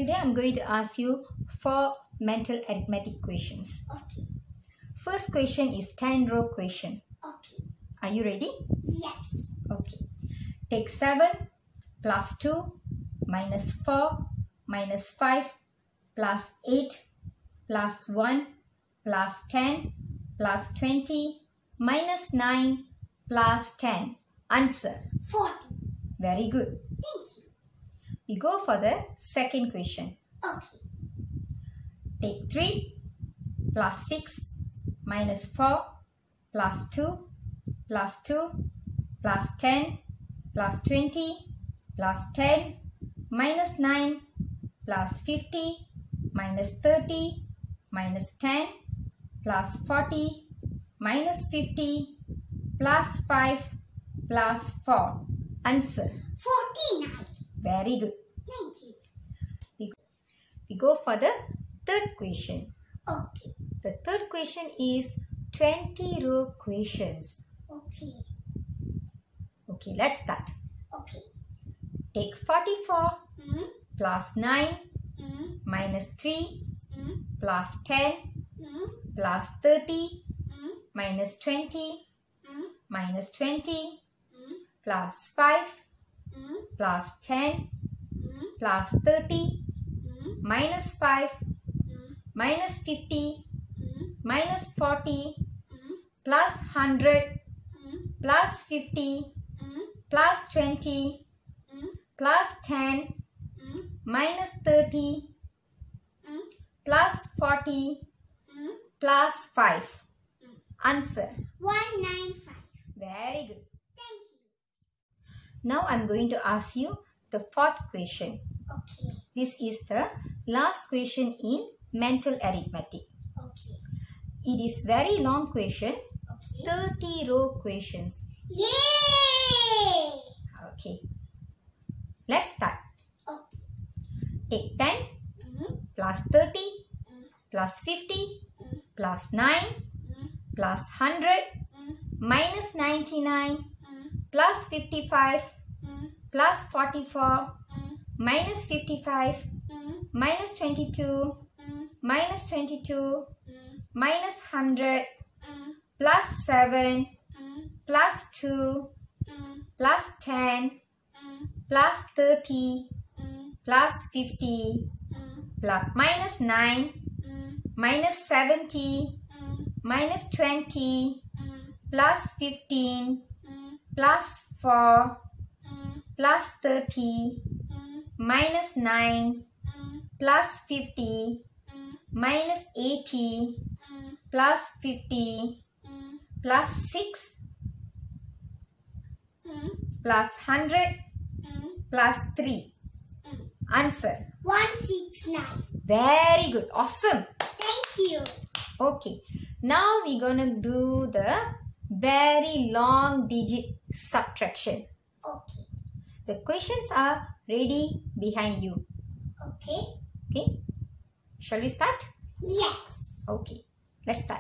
Today I'm going to ask you 4 mental arithmetic questions. Okay. First question is 10-row question. Okay. Are you ready? Yes. Okay. Take 7 plus 2 minus 4 minus 5 plus 8 plus 1 plus 10 plus 20 minus 9 plus 10. Answer. 40. Very good. Thank you. We go for the second question. Okay. Take 3 plus 6 minus 4 plus 2 plus 2 plus 10 plus 20 plus 10 minus 9 plus 50 minus 30 minus 10 plus 40 minus 50 plus 5 plus 4. Answer. 49. Very good. Thank you. We go for the third question. Okay. The third question is 20-row questions. Okay. Okay, let's start. Okay. Take 44 Mm-hmm. plus 9 Mm-hmm. minus 3 Mm-hmm. plus 10 Mm-hmm. plus 30 Mm-hmm. minus 20 Mm-hmm. minus 20 Mm-hmm. plus 5 Mm-hmm. plus 10 Mm-hmm. plus 30 Mm-hmm. minus 5 Mm-hmm. minus 50 Mm-hmm. minus 40 Mm-hmm. plus 100 Mm-hmm. plus 50 Mm-hmm. plus 20 Mm-hmm. plus 10 Mm-hmm. minus 30 Mm-hmm. plus 40 Mm-hmm. plus 5. Answer. 195. Very good. Thank you. Now I'm going to ask you the fourth question. Okay. This is the last question in mental arithmetic. Okay. It is very long question, Okay. 30-row questions. Yay! Okay. Let's start. Okay. Take 10 Mm-hmm. plus 30 Mm-hmm. plus 50 Mm-hmm. plus 9 Mm-hmm. plus 100 Mm-hmm. minus 99 Mm-hmm. plus 55 Mm-hmm. plus 44 Mm-hmm. minus 55 Mm-hmm. minus 22 Mm-hmm. minus 22 Mm-hmm. minus 100 Mm-hmm. plus 7 Mm-hmm. plus 2 Mm-hmm. plus 10 Mm-hmm. plus 30 Mm-hmm. plus 50 Mm-hmm. plus minus 9 Mm-hmm. minus 70 Mm-hmm. minus 20 Mm-hmm. plus 15 Mm-hmm. plus 4 Mm-hmm. plus 30 Mm-hmm. minus 9 Mm-hmm. plus 50 Mm-hmm. minus 80 Mm-hmm. plus 50 Mm-hmm. plus 6 Mm-hmm. plus 100 Mm-hmm. plus 3. Answer. 169. Very good. Awesome. Thank you. Okay. Now we're gonna do the very long digit subtraction. Okay. The questions are ready behind you. Okay. Okay. Shall we start? Yes. Okay. Let's start.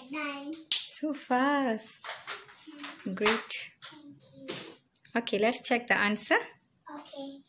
9. So fast. Great. Thank you. Okay, let's check the answer. Okay.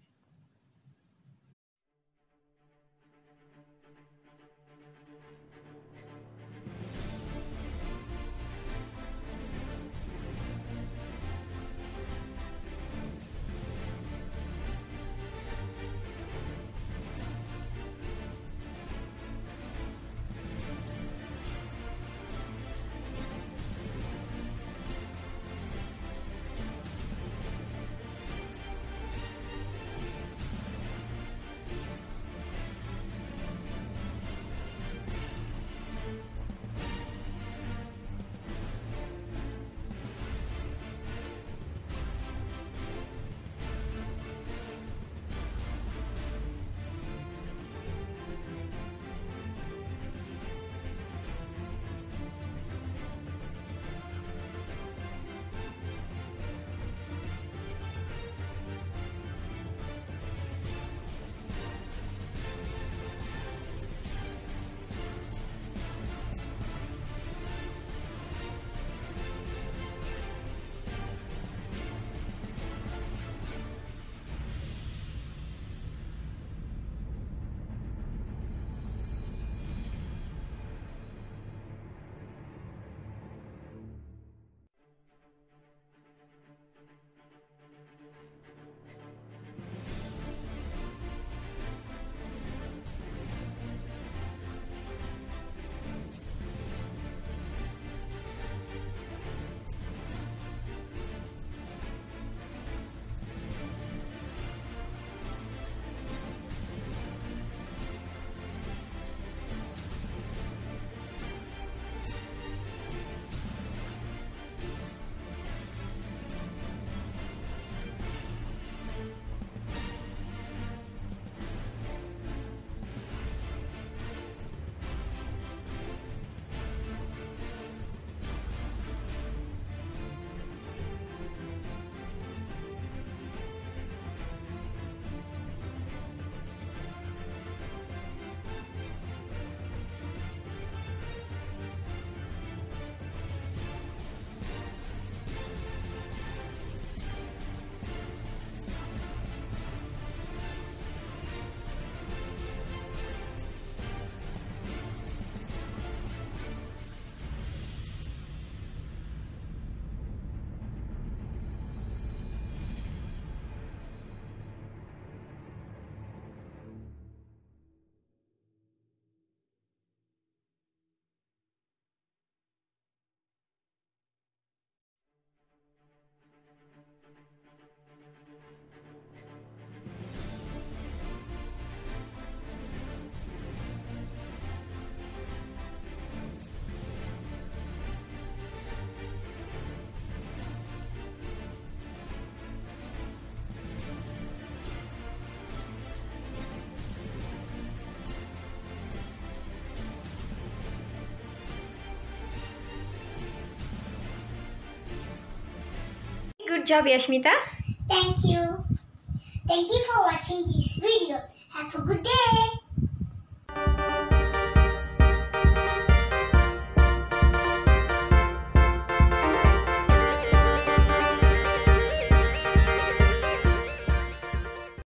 Good job, Yashmita. Thank you. Thank you for watching this video. Have a good day.